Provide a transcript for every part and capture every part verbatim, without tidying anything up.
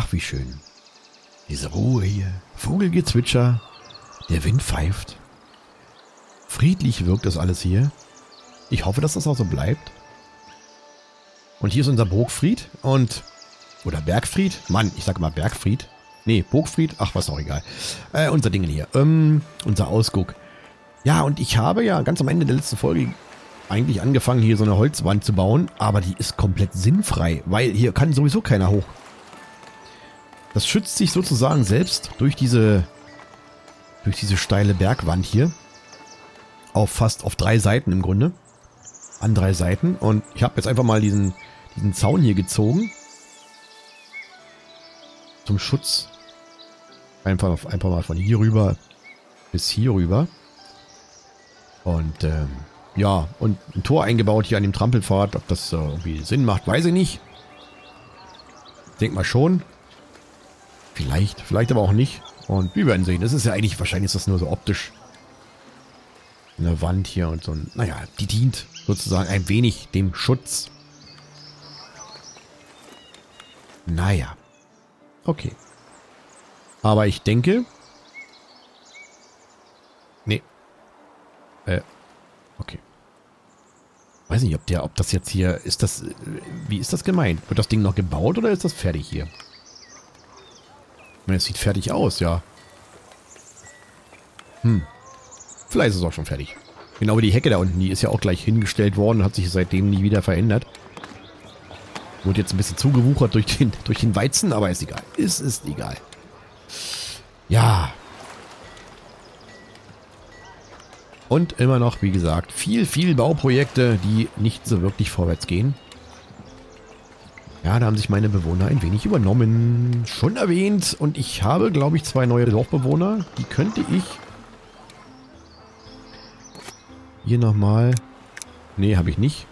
Ach, wie schön. Diese Ruhe hier. Vogelgezwitscher. Der Wind pfeift. Friedlich wirkt das alles hier. Ich hoffe, dass das auch so bleibt. Und hier ist unser Burgfried. Und... Oder Bergfried. Mann, ich sag mal Bergfried. Nee, Burgfried. Ach, was auch egal. Äh, unser Ding hier. Ähm, unser Ausguck. Ja, und ich habe ja ganz am Ende der letzten Folge eigentlich angefangen, hier so eine Holzwand zu bauen. Aber die ist komplett sinnfrei. Weil hier kann sowieso keiner hoch. Das schützt sich sozusagen selbst durch diese... Durch diese steile Bergwand hier. Auf fast auf drei Seiten im Grunde. An drei Seiten. Und ich habe jetzt einfach mal diesen, diesen Zaun hier gezogen. Zum Schutz. Einfach, einfach mal von hier rüber bis hier rüber. Und ähm, ja, und ein Tor eingebaut hier an dem Trampelpfad. Ob das äh, irgendwie Sinn macht, weiß ich nicht. Denk mal schon. Vielleicht, vielleicht aber auch nicht. Und wir werden sehen. Das ist ja eigentlich, wahrscheinlich ist das nur so optisch. Eine Wand hier und so ein, naja, die dient sozusagen ein wenig dem Schutz. Naja. Okay. Aber ich denke... Nee. Äh, okay. Weiß nicht, ob der, ob das jetzt hier, ist das, wie ist das gemeint? Wird das Ding noch gebaut oder ist das fertig hier? Ich meine, es sieht fertig aus, ja. Hm. Vielleicht ist es auch schon fertig. Genau wie die Hecke da unten, die ist ja auch gleich hingestellt worden und hat sich seitdem nie wieder verändert. Wurde jetzt ein bisschen zugewuchert durch den, durch den Weizen, aber ist egal. Es ist egal. Ja. Und immer noch, wie gesagt, viel, viel Bauprojekte, die nicht so wirklich vorwärts gehen. Ja, da haben sich meine Bewohner ein wenig übernommen. Schon erwähnt. Und ich habe, glaube ich, zwei neue Dorfbewohner. Die könnte ich... Hier nochmal... Nee, habe ich nicht.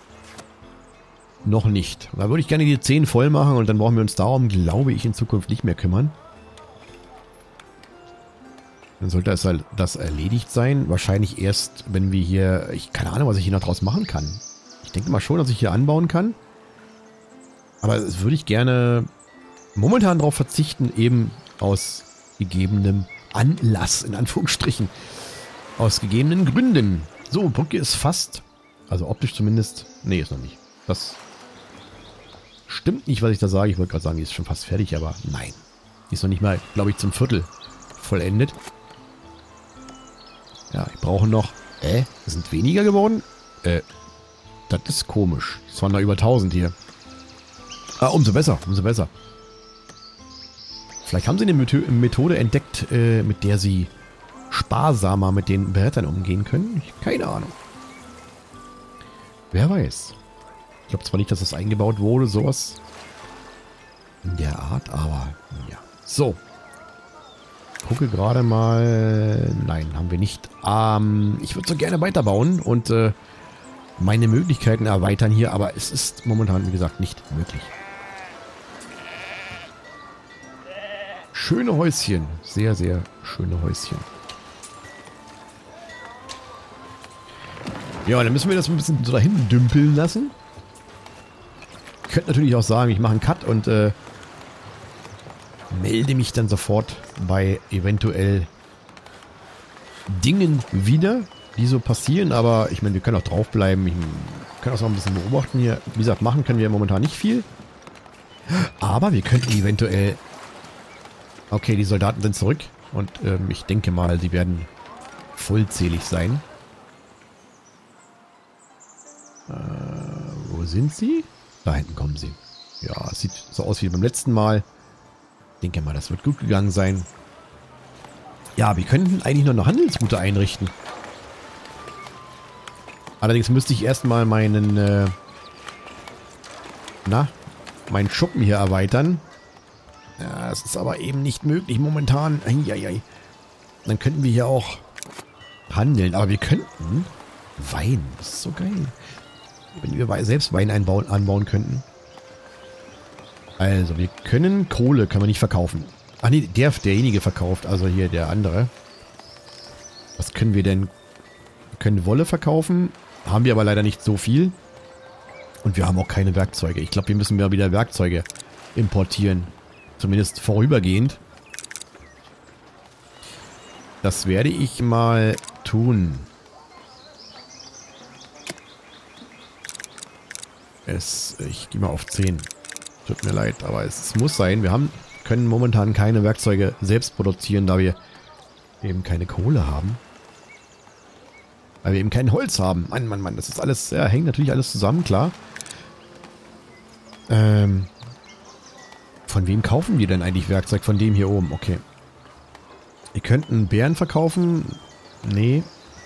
Noch nicht. Da würde ich gerne die zehn voll machen und dann brauchen wir uns darum, glaube ich, in Zukunft nicht mehr kümmern. Dann sollte das, das erledigt sein. Wahrscheinlich erst, wenn wir hier... Ich keine Ahnung, was ich hier noch draus machen kann. Ich denke mal schon, dass ich hier anbauen kann. Aber das würde ich gerne momentan darauf verzichten, eben aus gegebenem Anlass, in Anführungsstrichen. Aus gegebenen Gründen. So, Brücke ist fast, also optisch zumindest, nee, ist noch nicht. Das stimmt nicht, was ich da sage. Ich wollte gerade sagen, die ist schon fast fertig, aber nein. Die ist noch nicht mal, glaube ich, zum Viertel vollendet. Ja, ich brauche noch, äh, sind weniger geworden? Äh, das ist komisch. Es waren noch über tausend hier. Ah, umso besser, umso besser. Vielleicht haben sie eine Methode entdeckt, äh, mit der sie sparsamer mit den Brettern umgehen können. Ich, keine Ahnung. Wer weiß. Ich glaube zwar nicht, dass das eingebaut wurde, sowas in der Art, aber ja. So. Gucke gerade mal. Nein, haben wir nicht. Ähm, ich würde so gerne weiterbauen und äh, meine Möglichkeiten erweitern hier, aber es ist momentan, wie gesagt, nicht möglich. Schöne Häuschen. Sehr, sehr schöne Häuschen. Ja, dann müssen wir das ein bisschen so dahin dümpeln lassen. Ich könnte natürlich auch sagen, ich mache einen Cut und äh, melde mich dann sofort bei eventuell Dingen wieder, die so passieren. Aber ich meine, wir können auch draufbleiben. Ich kann auch noch ein bisschen beobachten hier. Wie gesagt, machen können wir momentan nicht viel. Aber wir könnten eventuell... Okay, die Soldaten sind zurück. Und ähm, ich denke mal, sie werden vollzählig sein. Äh, wo sind sie? Da hinten kommen sie. Ja, es sieht so aus wie beim letzten Mal. Ich denke mal, das wird gut gegangen sein. Ja, wir könnten eigentlich noch eine Handelsroute einrichten. Allerdings müsste ich erstmal meinen, äh, na, meinen Schuppen hier erweitern. Ja, das ist aber eben nicht möglich momentan. Eieiei. Dann könnten wir hier auch handeln. Aber wir könnten Wein. Das ist so geil. Wenn wir selbst Wein einbauen, anbauen könnten. Also, wir können Kohle, kann man nicht verkaufen. Ach nee, der, derjenige verkauft, also hier der andere. Was können wir denn? Wir können Wolle verkaufen. Haben wir aber leider nicht so viel. Und wir haben auch keine Werkzeuge. Ich glaube, wir müssen mal wieder Werkzeuge importieren. Zumindest vorübergehend. Das werde ich mal tun. Es, ich gehe mal auf zehn. Tut mir leid, aber es, es muss sein. Wir haben, können momentan keine Werkzeuge selbst produzieren, da wir eben keine Kohle haben. Weil wir eben kein Holz haben. Mann, Mann, Mann, das ist alles, ja, hängt natürlich alles zusammen, klar. Ähm, von wem kaufen wir denn eigentlich Werkzeug? Von dem hier oben, okay. Wir könnten Bären verkaufen. Nee.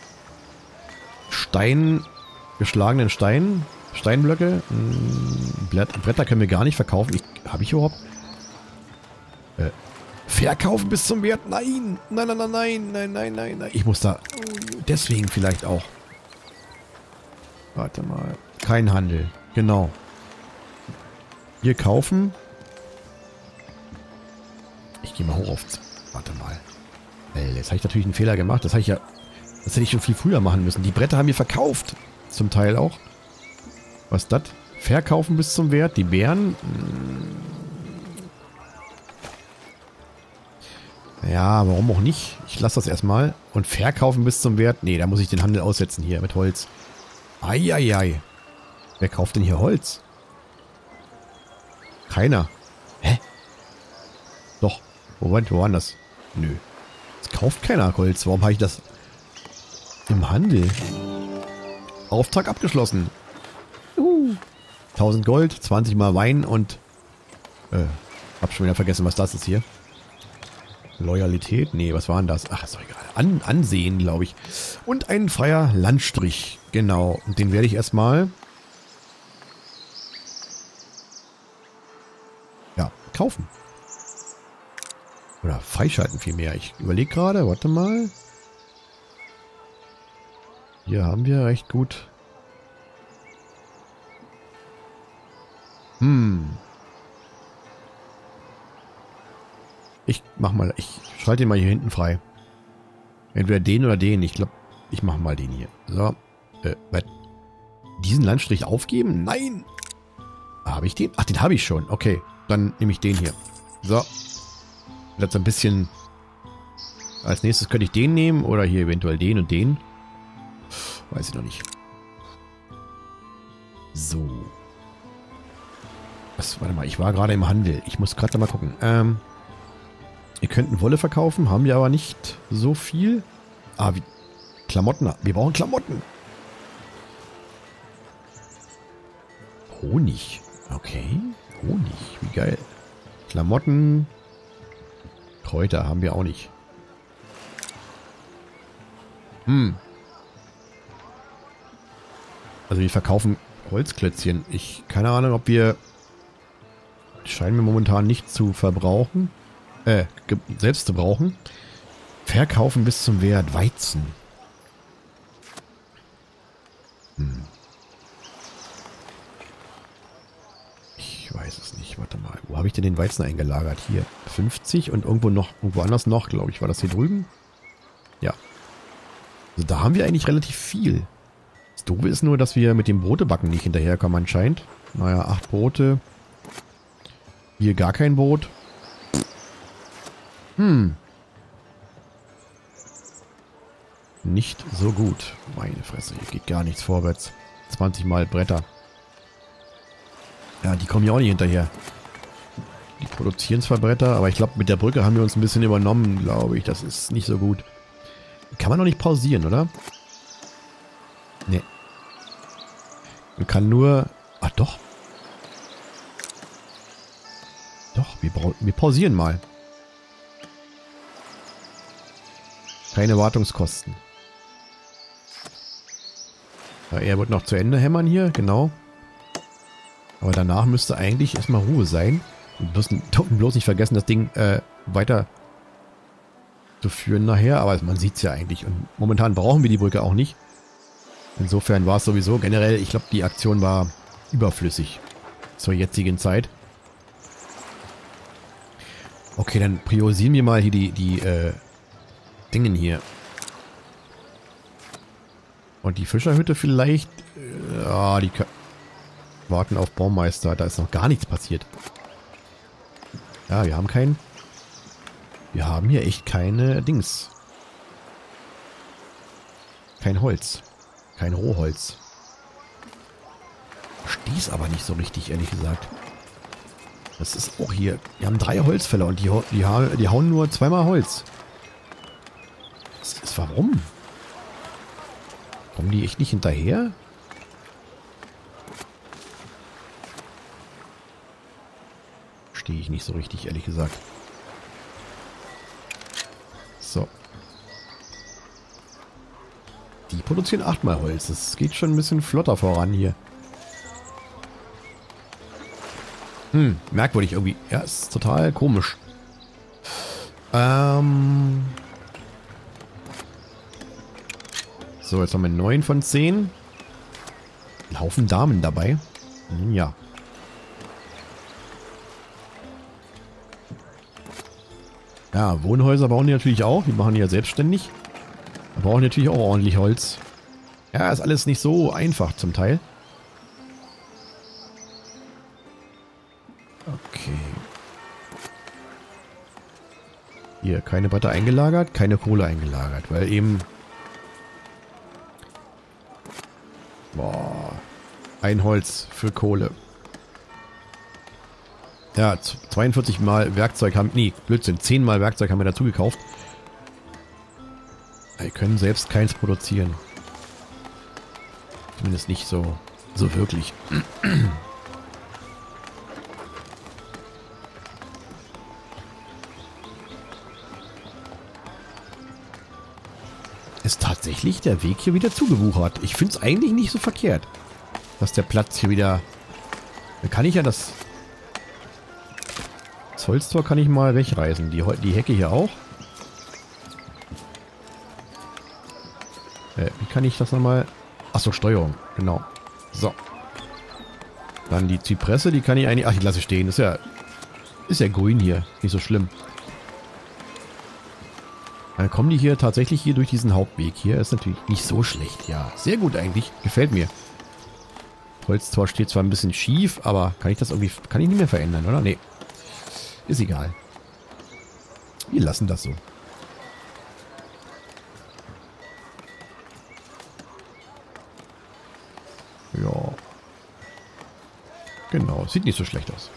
Stein, geschlagenen Stein, Steinblöcke. Bretter können wir gar nicht verkaufen. Habe ich überhaupt? Äh, verkaufen bis zum Wert? Nein! Nein, nein, nein, nein, nein, nein, nein, nein. Ich muss da... Deswegen vielleicht auch. Warte mal. Kein Handel. Genau. Hier kaufen. Ich gehe mal hoch auf... Warte mal. Äh, jetzt habe ich natürlich einen Fehler gemacht. Das habe ich ja... Das hätte ich schon viel früher machen müssen. Die Bretter haben wir verkauft. Zum Teil auch. Was ist das? Verkaufen bis zum Wert. Die Bären... Ja, warum auch nicht? Ich lasse das erstmal. Und verkaufen bis zum Wert. Nee, da muss ich den Handel aussetzen hier mit Holz. Eieiei. Wer kauft denn hier Holz? Keiner. Hä? Doch. Moment, wo war das? Nö. Es kauft keiner Holz. Warum habe ich das im Handel? Auftrag abgeschlossen. Uh. tausend Gold, zwanzig mal Wein und... Äh, hab schon wieder vergessen, was das ist hier. Loyalität? Nee, was war denn das? Ach, ist doch egal. An, Ansehen, glaube ich. Und ein freier Landstrich. Genau. Und den werde ich erstmal... Ja, kaufen. Oder freischalten vielmehr. Ich überlege gerade, warte mal. Hier haben wir recht gut... Hm... Ich mach mal, ich schalte den mal hier hinten frei. Entweder den oder den. Ich glaube, ich mache mal den hier. So. Äh, diesen Landstrich aufgeben? Nein! Habe ich den? Ach, den habe ich schon. Okay, dann nehme ich den hier. So. Jetzt ein bisschen... Als nächstes könnte ich den nehmen oder hier eventuell den und den. Weiß ich noch nicht. So. Was, warte mal, ich war gerade im Handel. Ich muss gerade mal gucken. Ähm... Wir könnten Wolle verkaufen, haben wir aber nicht so viel. Ah, wie Klamotten. Wir brauchen Klamotten. Honig. Okay. Honig. Wie geil. Klamotten. Kräuter haben wir auch nicht. Hm. Also wir verkaufen Holzklötzchen. Ich, keine Ahnung, ob wir... Scheinen wir momentan nicht zu verbrauchen. Äh, selbst zu brauchen. Verkaufen bis zum Wert. Weizen. Hm. Ich weiß es nicht. Warte mal. Wo habe ich denn den Weizen eingelagert? Hier. fünfzig und irgendwo noch, irgendwo anders noch, glaube ich. War das hier drüben? Ja. Also da haben wir eigentlich relativ viel. Das Doofe ist nur, dass wir mit dem Brotebacken nicht hinterherkommen anscheinend. Naja, acht Brote. Hier gar kein Brot. Hm. Nicht so gut. Meine Fresse, hier geht gar nichts vorwärts. zwanzig Mal Bretter. Ja, die kommen ja auch nicht hinterher. Die produzieren zwar Bretter, aber ich glaube, mit der Brücke haben wir uns ein bisschen übernommen, glaube ich. Das ist nicht so gut. Kann man doch nicht pausieren, oder? Nee. Man kann nur... Ach doch. Doch, wir, wir pausieren mal. Keine Wartungskosten. Ja, er wird noch zu Ende hämmern hier, genau. Aber danach müsste eigentlich erstmal Ruhe sein. Und bloß, bloß nicht vergessen, das Ding äh, weiter zu führen nachher. Aber man sieht es ja eigentlich. Und momentan brauchen wir die Brücke auch nicht. Insofern war es sowieso generell, ich glaube, die Aktion war überflüssig zur jetzigen Zeit. Okay, dann priorisieren wir mal hier die, die äh, Dingen hier. Und die Fischerhütte vielleicht. Ja, äh, die warten auf Baumeister. Da ist noch gar nichts passiert. Ja, wir haben kein... Wir haben hier echt keine Dings. Kein Holz. Kein Rohholz. Stieß aber nicht so richtig, ehrlich gesagt. Das ist auch hier... Wir haben drei Holzfäller und die, die, die hauen nur zweimal Holz. Das ist warum? Kommen die echt nicht hinterher? Verstehe ich nicht so richtig, ehrlich gesagt. So. Die produzieren achtmal Holz. Das geht schon ein bisschen flotter voran hier. Hm, merkwürdig irgendwie. Ja, ist total komisch. Ähm... So, jetzt haben wir neun von zehn. Ein Haufen Damen dabei. Hm, ja. Ja, Wohnhäuser bauen die natürlich auch. Die machen die ja selbstständig. Da brauchen die natürlich auch ordentlich Holz. Ja, ist alles nicht so einfach zum Teil. Okay. Hier, keine Bretter eingelagert, keine Kohle eingelagert, weil eben... Boah. Ein Holz für Kohle. Ja, zweiundvierzig Mal Werkzeug haben... Nee, Blödsinn. zehn Mal Werkzeug haben wir dazu gekauft. Wir können selbst keins produzieren. Zumindest nicht so, so wirklich. Ist tatsächlich der Weg hier wieder zugewuchert. Ich finde es eigentlich nicht so verkehrt, dass der Platz hier wieder... Da kann ich ja das... Das Holztor kann ich mal wegreißen. Die, die Hecke hier auch. Äh, wie kann ich das nochmal... Achso, Steuerung. Genau. So. Dann die Zypresse, die kann ich eigentlich... Ach, die lasse ich stehen. Ist ja... Ist ja grün hier. Nicht so schlimm. Dann kommen die hier tatsächlich hier durch diesen Hauptweg hier. Ist natürlich nicht so schlecht. Ja, sehr gut eigentlich. Gefällt mir. Holztor steht zwar ein bisschen schief, aber kann ich das irgendwie... Kann ich nicht mehr verändern, oder? Nee. Ist egal. Wir lassen das so. Ja. Genau. Sieht nicht so schlecht aus.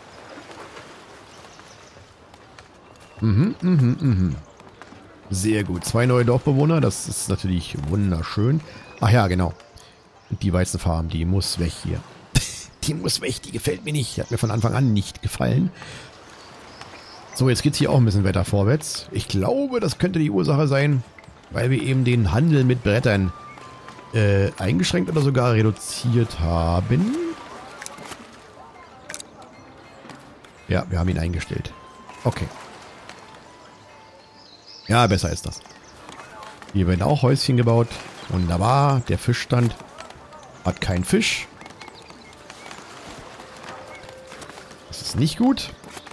Mhm, mhm, mhm. Sehr gut. Zwei neue Dorfbewohner. Das ist natürlich wunderschön. Ach ja, genau. Die Weizenfarm, die muss weg hier. Die muss weg. Die gefällt mir nicht. Die hat mir von Anfang an nicht gefallen. So, jetzt geht es hier auch ein bisschen weiter vorwärts. Ich glaube, das könnte die Ursache sein, weil wir eben den Handel mit Brettern äh, eingeschränkt oder sogar reduziert haben. Ja, wir haben ihn eingestellt. Okay. Ja, besser ist das. Hier werden auch Häuschen gebaut. Wunderbar. Der Fischstand hat keinen Fisch. Das ist nicht gut.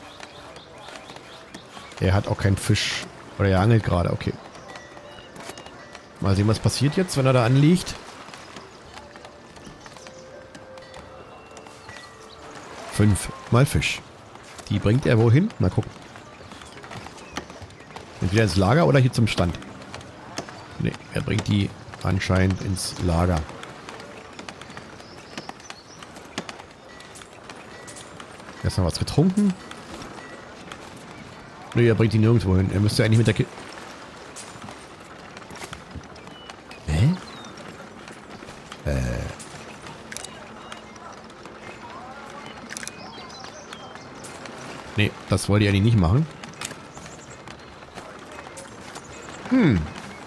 Er hat auch keinen Fisch. Oder er angelt gerade. Okay. Mal sehen, was passiert jetzt, wenn er da anliegt. Fünf mal Fisch. Die bringt er wohin? Mal gucken. Entweder ins Lager oder hier zum Stand. Ne, er bringt die anscheinend ins Lager. Erstmal was getrunken. Ne, er bringt die nirgendwo hin. Er müsste eigentlich mit der Kiste... Hä? Äh... Ne, das wollte er nicht machen. Hm.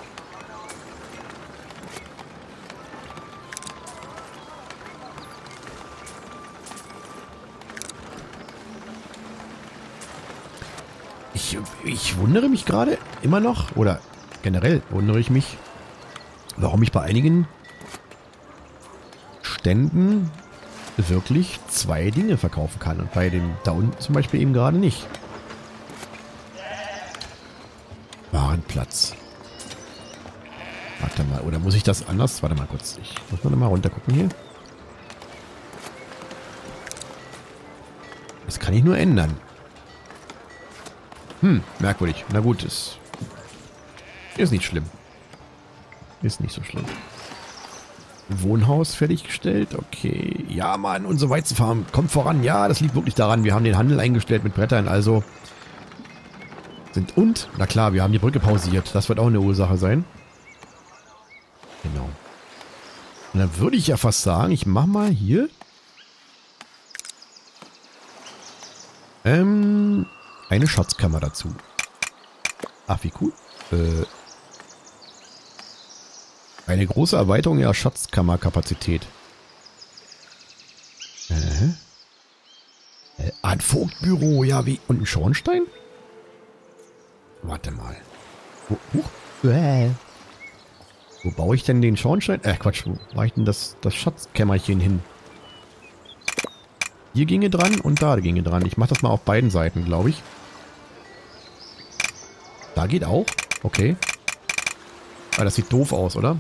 Ich, ich wundere mich gerade immer noch, oder generell wundere ich mich, warum ich bei einigen Ständen wirklich zwei Dinge verkaufen kann und bei dem da unten zum Beispiel eben gerade nicht. Warenplatz. Warte mal, oder muss ich das anders? Warte mal kurz. Ich muss mal runter gucken hier. Das kann ich nur ändern. Hm, merkwürdig. Na gut, ist, ist nicht schlimm. Ist nicht so schlimm. Wohnhaus fertiggestellt. Okay. Ja, Mann, unsere Weizenfarm kommt voran. Ja, das liegt wirklich daran. Wir haben den Handel eingestellt mit Brettern. Also sind und, na klar, wir haben die Brücke pausiert. Das wird auch eine Ursache sein. Genau. Und dann würde ich ja fast sagen, ich mache mal hier ähm, eine Schatzkammer dazu. Ach, wie cool. Äh, eine große Erweiterung ihrer Schatzkammerkapazität. Äh. Äh, ein Vogtbüro, ja, wie. Und ein Schornstein? Warte mal. Wo, huch. Äh. Wo baue ich denn den Schornstein? Äh, Quatsch, wo mache ich denn das, das Schatzkämmerchen hin? Hier ginge dran und da ginge dran. Ich mache das mal auf beiden Seiten, glaube ich. Da geht auch. Okay. Ah, das sieht doof aus, oder?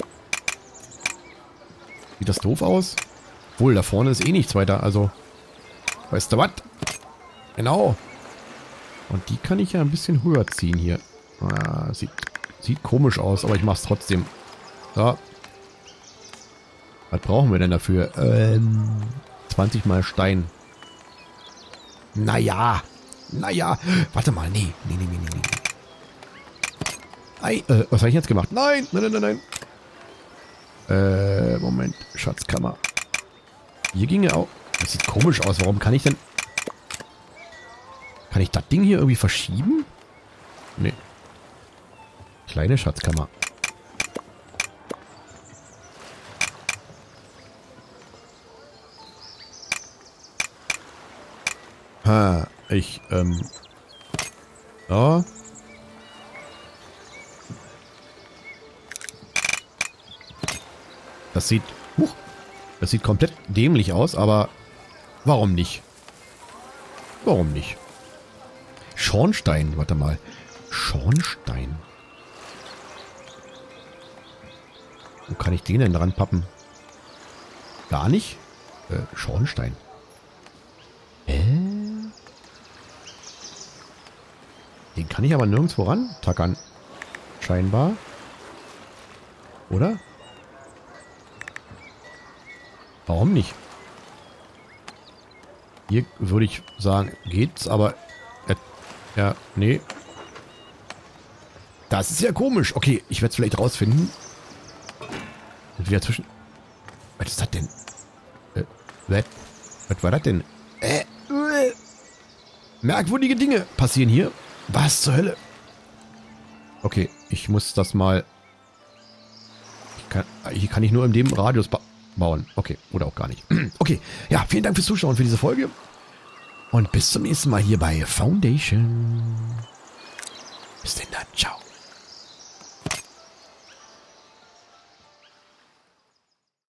Sieht das doof aus? Obwohl, da vorne ist eh nichts weiter. Also, weißt du was? Genau. Und die kann ich ja ein bisschen höher ziehen hier. Ah, sieht, sieht komisch aus, aber ich mache es trotzdem. So. Was brauchen wir denn dafür? Ähm, zwanzig mal Stein. Naja. Naja. Warte mal. Nee. Nee, nee, nee, nee, nee. Ei, äh, was habe ich jetzt gemacht? Nein, nein, nein, nein, nein. Äh, Moment. Schatzkammer. Hier ginge auch. Das sieht komisch aus. Warum kann ich denn... Kann ich das Ding hier irgendwie verschieben? Nee. Kleine Schatzkammer. Ha, ich, ähm... Ja. Das sieht... Huch, das sieht komplett dämlich aus, aber... Warum nicht? Warum nicht? Schornstein, warte mal. Schornstein. Wo kann ich den denn dran pappen? Gar nicht? Äh, Schornstein. Äh? Den kann ich aber nirgendwo ran tackern. Scheinbar. Oder? Warum nicht? Hier würde ich sagen, geht's, aber... Äh, ja, nee. Das ist ja komisch. Okay, ich werde es vielleicht rausfinden. Und wieder zwischen... Was ist das denn? Äh, was? Was war das denn? Äh, äh. Merkwürdige Dinge passieren hier. Was zur Hölle? Okay, ich muss das mal... Ich kann, hier kann ich nur in dem Radius ba bauen. Okay, oder auch gar nicht. Okay, ja, vielen Dank fürs Zuschauen für diese Folge. Und bis zum nächsten Mal hier bei Foundation. Bis denn dann, ciao.